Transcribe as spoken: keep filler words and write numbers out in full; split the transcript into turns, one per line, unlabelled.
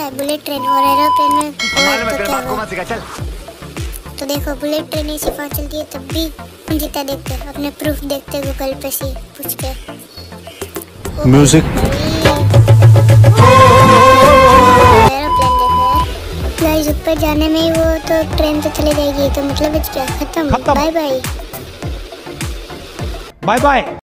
है bullet train और aeroplane में और तो क्या हुआ?
चल।
तो देखो बुलेट ट्रेन ऐसी वहाँ चलती है तब भी हम जीता देखते, अपने प्रूफ देखते गूगल पे से पूछ के।
म्यूजिक
एरोप्लेन देखो यार, गाइस ऊपर जाने में ही वो तो ट्रेन तो चले जाएगी, तो मतलब क्या खत्म, बाय बाय
बाय बाय।